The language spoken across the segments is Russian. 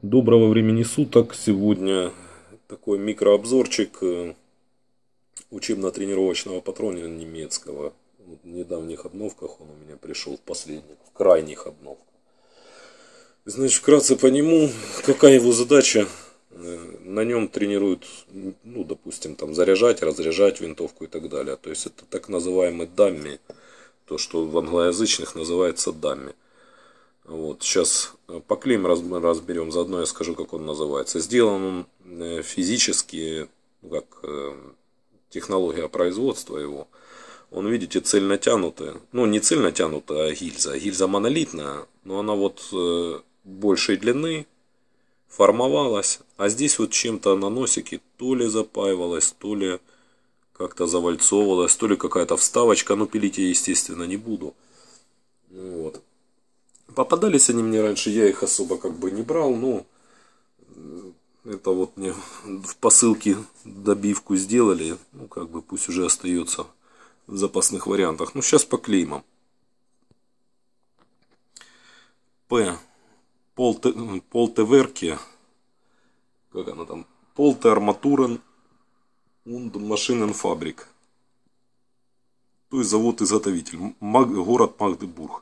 Доброго времени суток. Сегодня такой микрообзорчик учебно-тренировочного патрона немецкого. В недавних обновках он у меня пришел, в последних, в крайних обновках. Значит, вкратце по нему, какая его задача. На нем тренируют, ну, допустим, там заряжать, разряжать винтовку и так далее. То есть это так называемый дамми, то, что в англоязычных называется дамми. Вот, сейчас по клейм разберем, заодно я скажу, как он называется. Сделан он физически, как технология производства его. Он, видите, цельно тянутая. Ну, не цельно тянутая, а гильза. Гильза монолитная, но она вот большей длины формовалась. А здесь вот чем-то на носике то ли запаивалась, то ли как-то завальцовывалась, то ли какая-то вставочка. Но пилить я, естественно, не буду. Вот. Попадались они мне раньше, я их особо как бы не брал, но это вот мне в посылке добивку сделали, ну как бы пусть уже остается в запасных вариантах. Ну сейчас по клеймам. П. Полтеверке, как она там, Полте Арматурен und Maschinenfabrik. То есть завод-изготовитель, город Магдебург.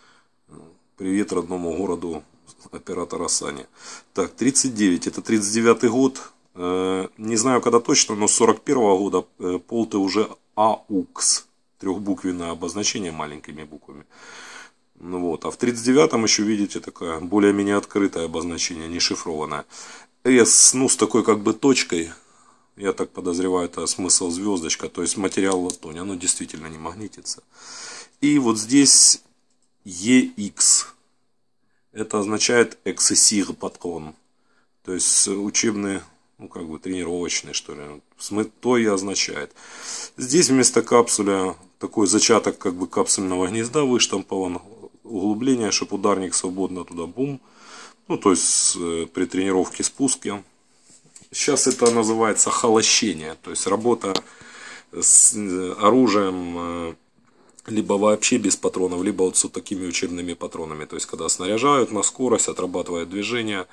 Привет родному городу оператора Сани. Так, 39, это 39-й год. Не знаю когда точно, но с 41-го года Полте уже АУКС. Трехбуквенное обозначение маленькими буквами. Ну вот. А в 39-м еще, видите, такое более-менее открытое обозначение, не шифрованное. С, ну, с такой как бы точкой. Я так подозреваю, это смысл звездочка. То есть материал латунь. Оно действительно не магнитится. И вот здесь EX. Это означает эксессир патрон. То есть учебный, ну как бы тренировочный, что ли. То и означает. Здесь вместо капсуля такой зачаток как бы капсульного гнезда выштампован. Углубление, чтобы ударник свободно туда бум. Ну то есть при тренировке спуске. Сейчас это называется холощение. То есть работа с оружием либо вообще без патронов, либо вот с вот такими учебными патронами. То есть, когда снаряжают на скорость, отрабатывают движение,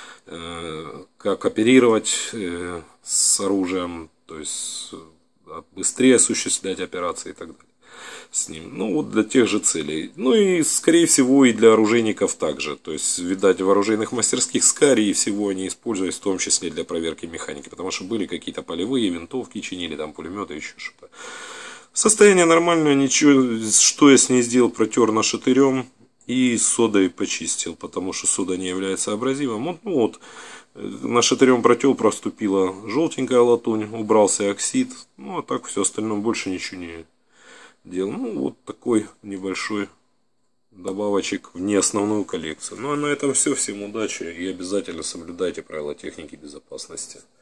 как оперировать с оружием, то есть, быстрее осуществлять операции и так далее с ним. Ну, вот для тех же целей. Ну, и, скорее всего, и для оружейников также. То есть, видать, в оружейных мастерских, скорее всего, они используют, в том числе для проверки механики. Потому что были какие-то полевые винтовки, чинили там пулеметы, еще что-то. Состояние нормальное, ничего, что я с ней сделал, протер нашатырем и содой почистил, потому что сода не является абразивом. Ну вот, нашатырем протел, проступила желтенькая латунь, убрался оксид, ну а так все остальное больше ничего не делал. Ну вот такой небольшой добавочек в неосновную коллекцию. Ну а на этом все, всем удачи и обязательно соблюдайте правила техники безопасности.